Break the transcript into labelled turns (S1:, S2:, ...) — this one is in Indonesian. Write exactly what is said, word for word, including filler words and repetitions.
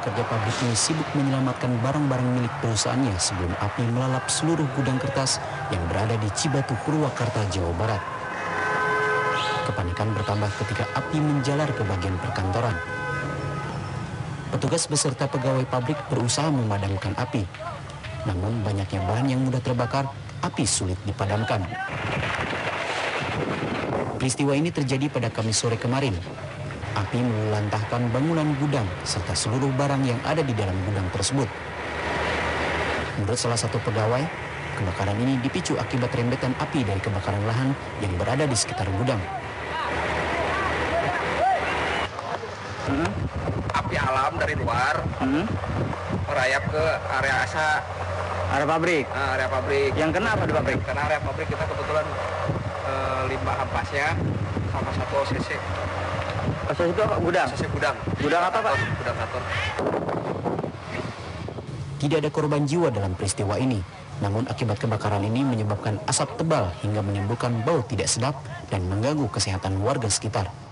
S1: pekerja pabrik ini sibuk menyelamatkan barang-barang milik perusahaannya sebelum api melalap seluruh gudang kertas yang berada di Cibatu, Purwakarta, Jawa Barat. Kepanikan bertambah ketika api menjalar ke bagian perkantoran. Petugas beserta pegawai pabrik berusaha memadamkan api. Namun banyaknya bahan yang mudah terbakar, api sulit dipadamkan. Peristiwa ini terjadi pada Kamis sore kemarin. Api melantahkan bangunan gudang serta seluruh barang yang ada di dalam gudang tersebut. Menurut salah satu pegawai, kebakaran ini dipicu akibat rembetan api dari kebakaran lahan yang berada di sekitar gudang.
S2: Hmm. Api alam dari luar hmm. merayap ke area asa
S3: area pabrik.
S2: Nah, area pabrik.
S3: Yang kena apa di pabrik?
S2: Karena area pabrik kita kebetulan eh, limbah ampasnya sama satu O C C.
S3: O C C itu apa? Gudang?
S2: O C C gudang.
S3: Gudang apa, Pak?
S2: Gudang kantor.
S1: Tidak ada korban jiwa dalam peristiwa ini. Namun akibat kebakaran ini menyebabkan asap tebal hingga menimbulkan bau tidak sedap dan mengganggu kesehatan warga sekitar.